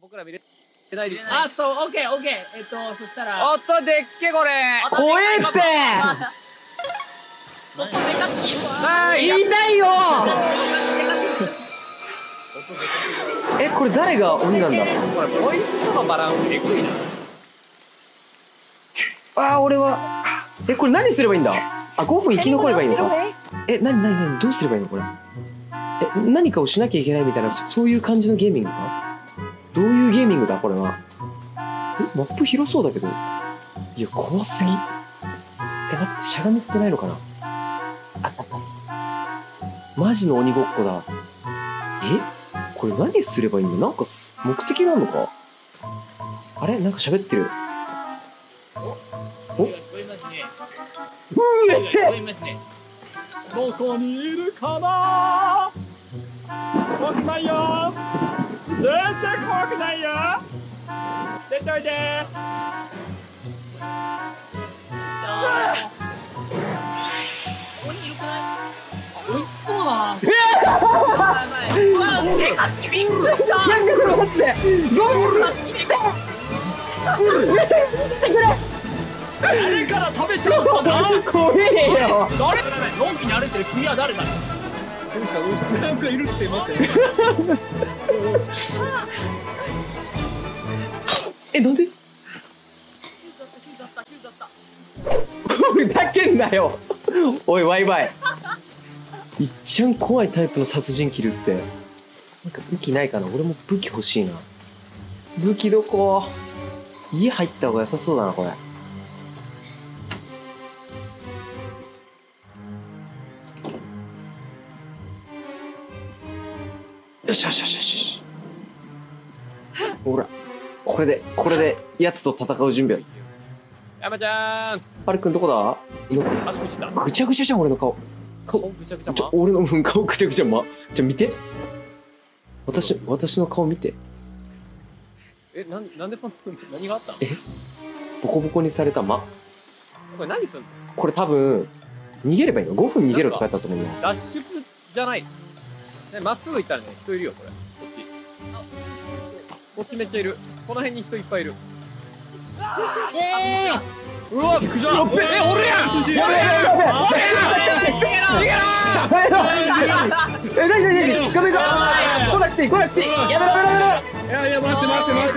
僕ら見れないです。 あ、そう、オッケー、オッケー。そしたら。 おっと、でっけこれ。 怖えって。言いたいよ。え、これ誰が鬼なんだ。 これポイントとのバランスえぐいな。 あー、俺は。え、これ何すればいいんだ。あ、5分生き残ればいいのか。え、何どうすればいいのこれ。え、何かをしなきゃいけないみたいな、そういう感じのゲーミングか。どういうゲーミングだこれは。え、マップ広そうだけど。いや、怖すぎ。え、待って、しゃがみってないのかな。あった。マジの鬼ごっこだ。え、これ何すればいいんだ。なんか目的があるのか。あれ、なんか喋ってる。お、 どこにいるかな。怖くないよ。全然怖くないよ。出ておいで。美味しそうだな。でかすぎびっくりした。なんでこれ落ちて。誰から食べちゃうかな。怖えよ。誰？のんきに歩いてる君は誰だ。なんかいるって待って。 え、なんで？ふざけんなよ。おいワイワイ。いっちゃん怖いタイプの殺人鬼いるって。なんか武器ないかな。俺も武器欲しいな。武器どこ？家入った方が良さそうだなこれ。よしよしよしよし。ほら、これで奴と戦う準備。 山ちゃん。 パルくんどこだ？ 足口だ。 ぐちゃぐちゃじゃん俺の顔。 顔ぐちゃぐちゃ。 俺の顔ぐちゃぐちゃじゃ見て。私の顔見て。 え、なんでそんな何があったの？ え、ボコボコにされたこれ何すんの？ これ多分逃げればいいの。5分逃げろって書いてあったと思うよ。 脱出じゃない。まっすぐ行ったらね、人いるよこれ。こっちめっちゃいる。この辺に人いっぱいいる。うわ、びっくりした。え、おるやん。 え、何壁が来なくていい。やめろ。 いや、待って。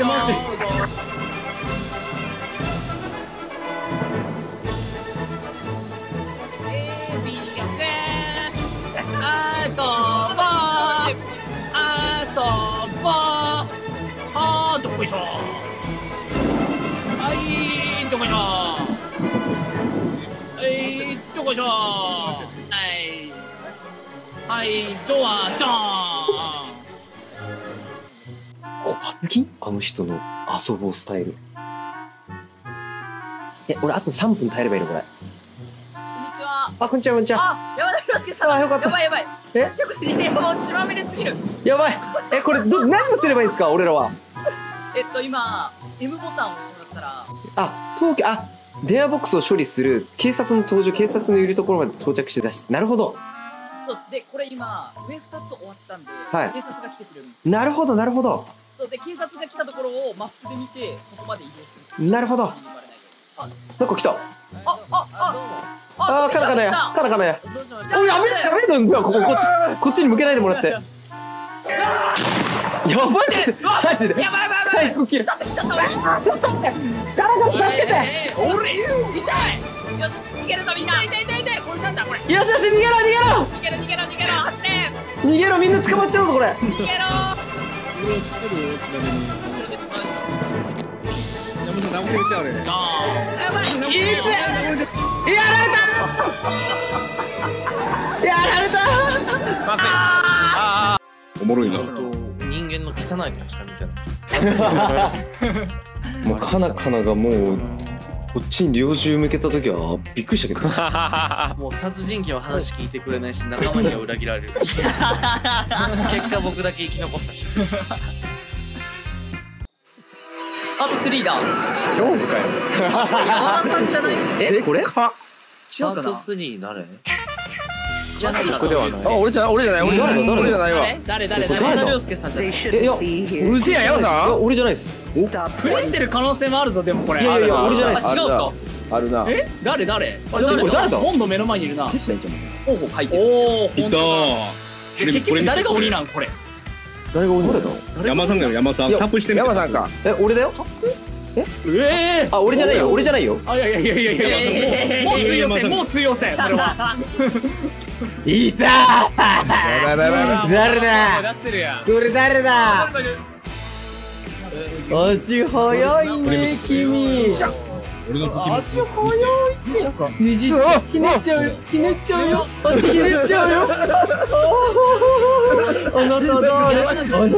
どこいしょ。はい、どこいしょ。どこいしょ。はい、ドアドーン。 怖すぎん？あの人の遊ぼうスタイル。え、俺あと3分耐えればいいのこれ。あ、こんにちは。 あ、山田洋介さん。 あ、よかった。 やばい。 え？ もう血まみれすぎる。 やばい。え、これ何をすればいいんですか俺らは。 今 M ボタンを押してもらったら。 あ、電話ボックスを処理する警察の登場、警察のいるところまで到着して出して。なるほど。 そうで、これ今上2つ終わったんで、 はい、 警察が来てくれるんです。 なるほど。 そうで、警察が来たところをマップで見てそこまで移動する。 なるほど。なんか来た。カナカナや。お、やべえんだよ。こっちに向けないでもらって。やばい。マジで。最高級。ちょっと待って。カナカナ助けて。 俺痛い。よし、逃げるぞみんな。痛い。これなんだこれ。 よし、逃げろ。 走れ。 逃げろ、みんな捕まっちゃうぞこれ。 逃げろ。 おもろいな。 人間の汚いとしか見てない。 もうカナカナがもうこっちに猟銃向けた時はびっくりしたけど。 もう殺人鬼は話聞いてくれないし、仲間には裏切られるし。結果僕だけ生き残ったし。 あと3だ。 勝負かよ。 山田さんじゃない？ これ？ パート3誰？ じゃないここではない。 あ、俺じゃないわ。 誰誰山田涼介さんじゃない。 いや、 うせや、山さん。 俺じゃないっす。 プレイしてる可能性もあるぞでもこれ。 いやいや俺じゃないっす。 あ違うか。 あるな。 え誰あれこれ誰だ。 本の目の前にいるな。 消したらいいんじゃおお書いてる。おお本当だ。結局誰が鬼なんこれ。 誰が鬼だ。 山さんだよ、山さん。タップしてみて。 山さんか。 俺だよ。あ、俺じゃないよ。俺じゃないよ。 あ、いやもう通用せん、もう通用せん、それは。 いたー。誰だ。 出してるやん。 これ誰だ。足早いね君。 俺の足早い。ねじひねっちゃうよ。ひねっちゃうよ。足ひねっちゃうよ。あなた誰。あなた誰。あなたは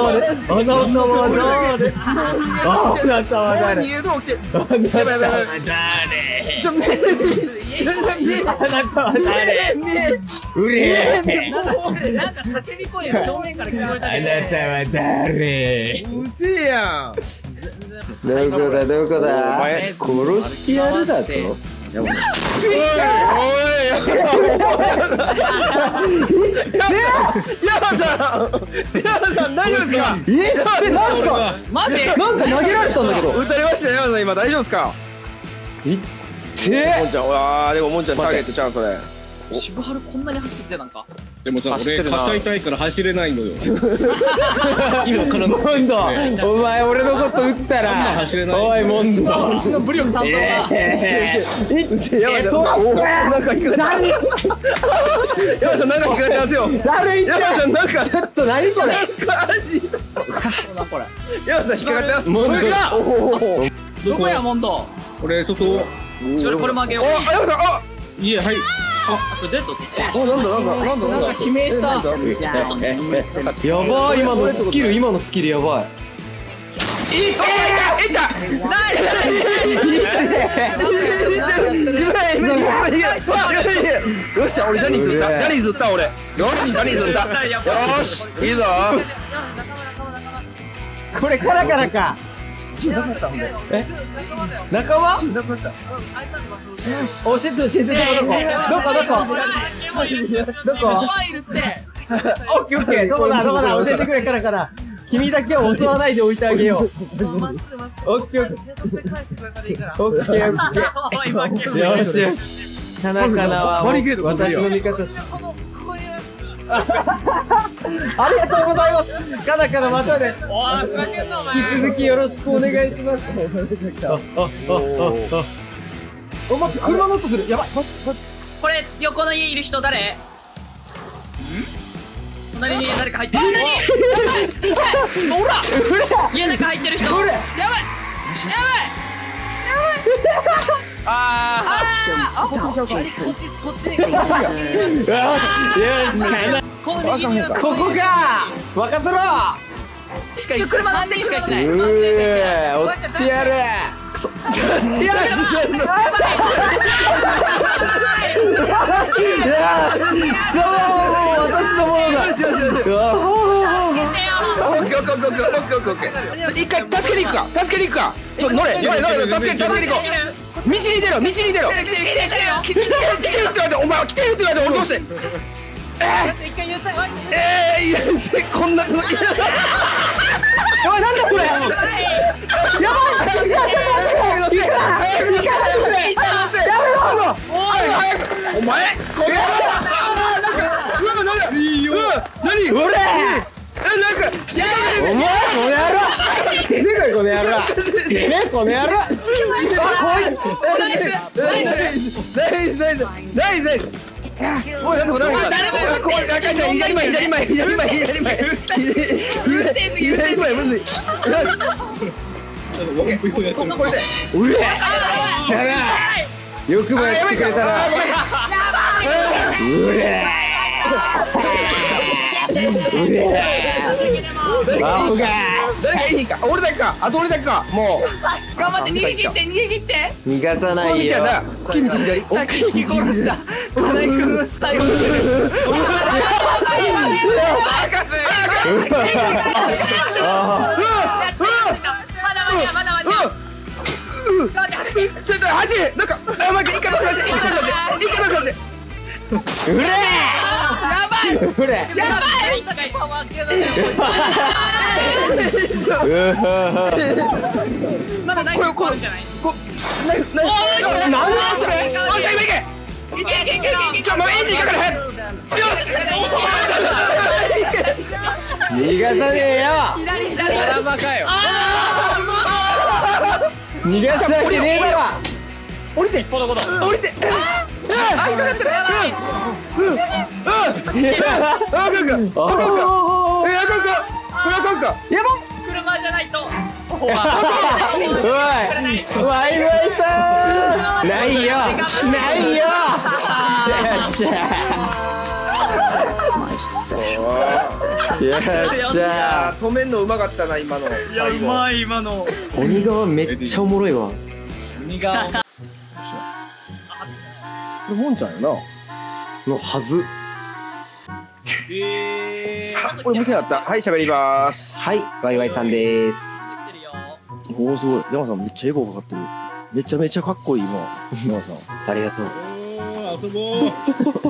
誰。あなたは誰。 家どう来てる。 あなたは誰。 ちょ、見えあなたは誰。うれ。 なんか叫び声が正面から聞こえたけど。 あなたは誰。 うせやん。 どこだどこだ。殺してやるだと。 おい、山さん大丈夫ですか。 なんかマジ？ なんか投げられたんだけど。 撃たれましたよ、山さん。今大丈夫ですか。 いってもんちゃん、でももんちゃんターゲットちゃんそれ。 渋春こんなに走っててなんか。 でもさ、俺肩痛いから走れないのよ。今からモンド、お前俺のこと撃ったら走れない。 おいモンド、 私の武力担当が。 山さん、なんか引っかかって山さん、なんか引っかかってますよ。 誰山さん、なんかちょっと何これ。 これ。 山さん引っかかってます。 モンド、 どこやモンド。 俺外。 これもあげよう。 山さん、 いえ、はい。 これデッドって。 なんか悲鳴した。 やばい今のスキルやばい。 いったよっしゃ、俺ジャニーズ撃った俺。よし、いいぞ。 これカラカラか。仲間？教えてどこ？どこ？オッケーどこだ教えてくれカラカラ。君だけは襲わないでおいてあげよう。オッケー。よしよし。カナカナは私の味方。ありがとうございます。カナカナまたね。引き続きよろしくお願いします。お待って、車の音する。やばい。 これ横の家いる人誰？隣に誰か入ってる。ほら！家の中入ってる人。やばい！ここか！任せろ！ 車何台しか行ってない。 追ってやる！くそ！私のものだ！ 一回助けに行くか。ちょっと乗れ、助けに行こう。道に出ろ。来てるって言われて、お前は来てるって言われて、俺どうして。こんな届き。 おい、なんだこれ。やばい。 お前。 お前この野郎。出てこいこの野郎。 ナイス。おい、なんでこれ左前むずい。 よくもやってくれたな。 誰がいいか。俺だけか。あと俺だけか。もう頑張って逃げ切って。 逃がさないよ。 君道左。 さっき殺した。殺したよ。まだ。 なんか、一回爆破して。 うれー。 ほれ。 やばい。一回パワー系だよ。まだナイフこるんじゃない？ なんだそれ。 おい、今いけ。 いけ。 ちょ、もうエンジンかかる。よし。 逃がさねえよ。 ドラマかよ。 逃がすわけねえだわ。 降りて。 このこと。 降りて。 車じゃないと。 おい、ワイワイさん。ないよ。ないよ。よっしゃ。よっしゃ。 止めんのうまかったな、今の。 いや、うまい、今の。 鬼側めっちゃおもろいわ。 鬼が。 これもんちゃんやな。 のはず。 これ店やった。はい、喋ります。 はい、ワイワイさんです。 おお、すごい。山さんめっちゃエゴかかってる。めちゃめちゃかっこいい今。山さん。 ありがとう。 遊ぼう。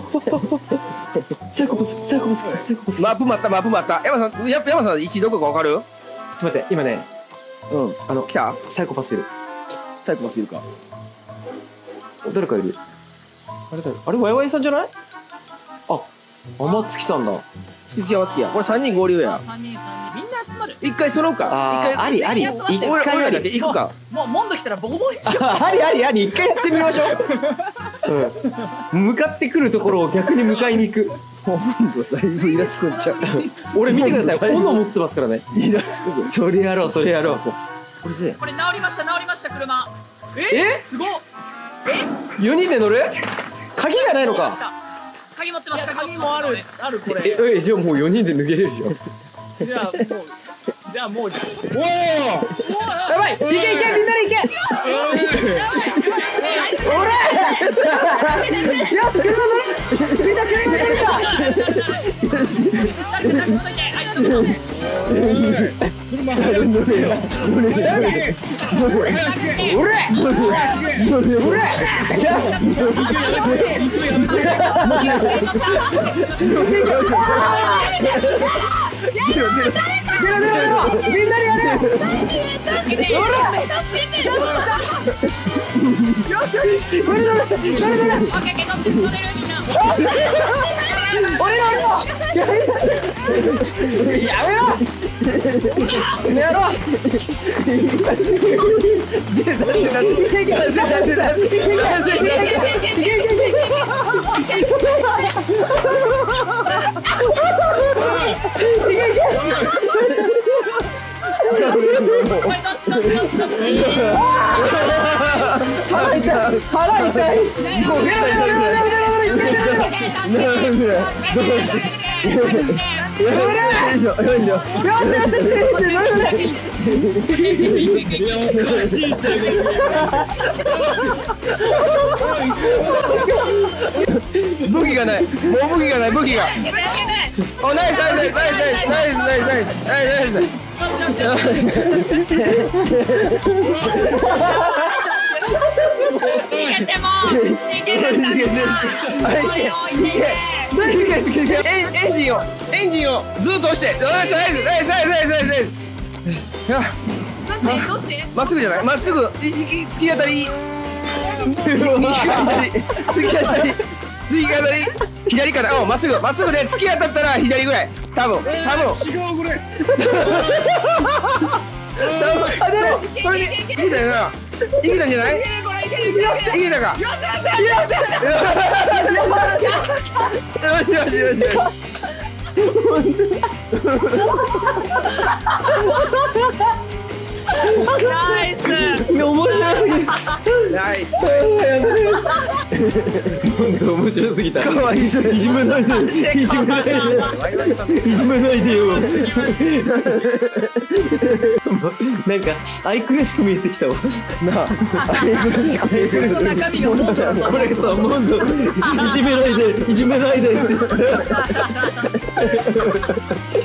サイコパス。 マップ待った。山さん、山さん、位置どこかわかる？ ちょっと待って、今ね、 来た？ サイコパスいる。 サイコパスいるか。 誰かいる。あれワイワイさんじゃない？あ、天月さんだ。 月や。これ3人合流や。 3人みんな集まる。 一回揃うか。 あり。 俺らだけ行くか。 もうモンド来たらボコボコにしよう。 あり。一回やってみましょう。向かってくるところを逆に迎えに行く。 だいぶイラつくんちゃう。 俺見てください。斧持ってますからね。 イラつくぞ。 それやろう。 これで。 これ治りました車。すごっ。 4人で乗る？鍵がないのか。 鍵持ってます。 鍵もあるこれ。 じゃあもう4人で抜けれるじじゃあもう。 ゃん。やばい。いけみんなで行け。俺。やっ車乗る。みんな車乗るか。 武器がない。もう武器がない。お、ナイス。エンジンをずっと押して。ナイス。まっすぐじゃない。まっすぐ突き当たり。左から。まっすぐで突き当たったら左ぐらい。多分。違うこれ。これでいけたよな。いけたんじゃない？いけたか。よし。 ナイス。 面白すぎた。 かわいい。 いじめないでよ。なんか愛くるしく見えてきたわ。 なあ、愛くるしく見えてる。 中身がモンドだぞ。 これさ、モンドいじめないでって。